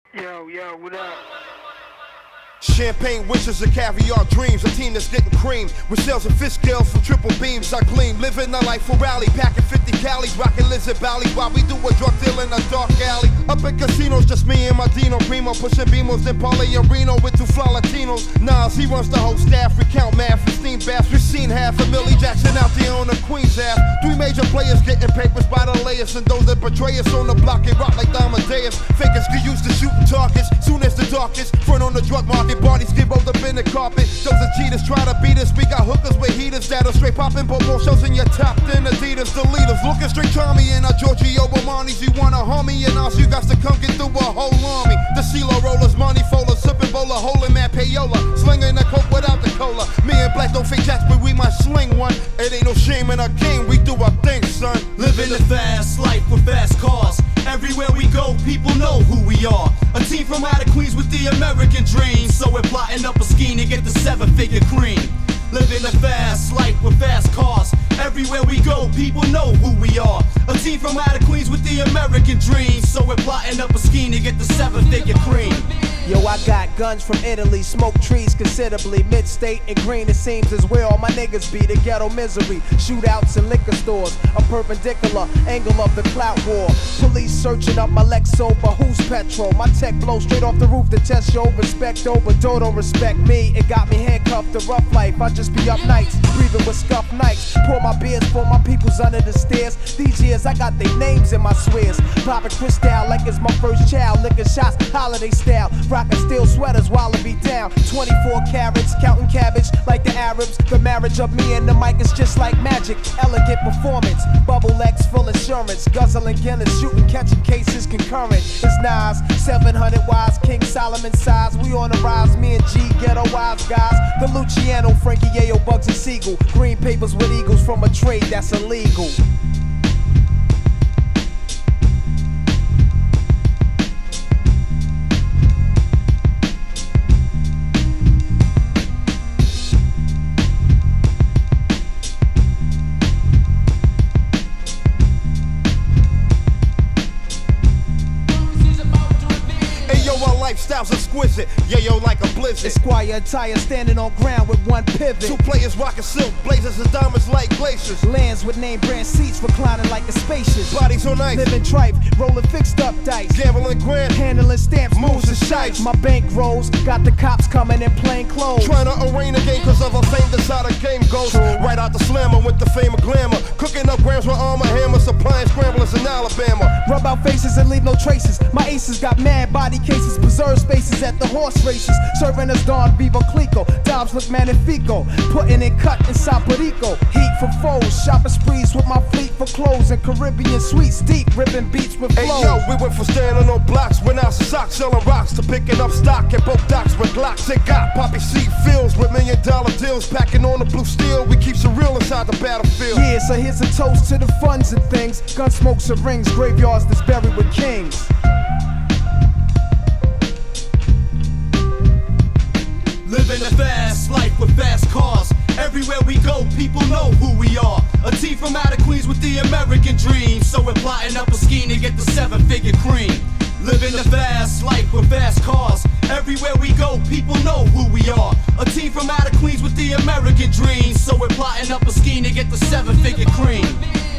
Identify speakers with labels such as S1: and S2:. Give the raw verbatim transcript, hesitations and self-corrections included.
S1: Yo, yo, what up?
S2: Champagne wishes and caviar dreams, a team that's getting cream with sales and fish scales from triple beams. I gleam, living the life for rally, packing fifty calories, rocking lizard valleys while we do a drug deal in a dark alley. Up in casinos, just me and my Dino Primo, pushing Beamos in Paulie and Reno with two fly Latinos. Nas, he runs the whole staff, recount math, Christine Bass. We've seen half a Millie Jackson out there on the Queen's half. Three major players getting papers by the layers, and those that betray us on the block and rock like Amadeus. Fakers get used to shooting targets, soon as the darkest front on the drug market. Bodies get rolled up in the carpet. Those are cheaters try to beat us. We got hookers with heaters that'll straight poppin', but more shows in your top than Adidas. The leaders looking straight charmy in our Giorgio Armani's. You wanna homie and us, you got to come get through a whole army. The CeeLo rollers, money folders, sipping bowler, holding that payola, slinging the coke without the cola. Me and Black don't fake jacks, but we might sling one. It ain't no shame in our game, we do our thing, son.
S3: Living the fast life with fast cars. Everywhere we go, people know who we are. A team from out of Queens with the American dream. So we're plotting up a scheme to get the seven-figure cream. Living the fast life with fast cars. Everywhere we go, people know who we are. A team from out of Queens with the American dream. So we're plotting up a scheme to get the seven-figure cream.
S4: Yo, I got guns from Italy, smoke trees considerably. Mid-state and green, it seems is where all my niggas be. The ghetto misery, shootouts in liquor stores, a perpendicular angle of the clout war. Police searching up my Lexo, but who's petrol? My tech blows straight off the roof to test your respect over. Don't respect me, it got me handcuffed to rough life. I just be up nights, breathing with scuff nights. Pour my beers for my peoples under the stairs. These years I got their names in my swears. Popping crystal like it's my first child. Licking shots, holiday style. Rockin' steel sweaters while I be down. twenty-four carats, counting cabbage like the Arabs. The marriage of me and the mic is just like magic. Elegant performance, bubble X full insurance. Guzzling Guinness, shooting, catching cases concurrent. It's Nas, seven hundred wise, King Solomon size. We on the rise, me and G, ghetto wise guys. The Luciano, Frankie Yayo, Bugs and Siegel. Green papers with eagles from a trade that's illegal.
S2: Lifestyle's exquisite, yeah yo like a blizzard.
S4: Esquire attire standing on ground with one pivot.
S2: Two players rocking silk, blazers and diamonds like glaciers.
S4: Lands with name brand seats reclining like a spacious.
S2: Bodies on ice,
S4: living tripe, rolling fixed up dice.
S2: Gambling grand,
S4: handling stamps,
S2: moves and shites.
S4: My bank rolls, got the cops coming in plain clothes.
S2: Trying to arraign the game cause of a fame, that's how the game goes. True. Right out the slammer with the fame of glamour. Cooking up grams with armor hammer, supplying scramblers in Alabama.
S4: Rub out faces and leave no traces. My aces got mad body cases, preserve spaces at the horse races. Serving us Don Vivo Clico, Dobbs look magnifico. Putting in cut inside Perico. Heat for foes, shopping sprees with my fleet for clothes and Caribbean sweets deep, ripping beats with flows.
S2: Hey yo, we went from standing on blocks, went out socks selling rocks to picking up stock at both docks with Glocks. They got poppy seat fields with million dollar deals, packing on the blue steel. We keep some real inside the battlefield.
S4: Yeah, so here's a toast to the funds and things. Gun smokes and rings, graveyards that's buried with kings.
S3: Living a fast life with fast cars. Everywhere we go, people know who we are. A team from out of Queens with the American dream. So we're plotting up a scheme to get the seven-figure cream. Living a fast life with fast cars. Everywhere we go, people know who we are. A team from out of Queens with the American dream. So we're plotting up a scheme to get the seven-figure cream.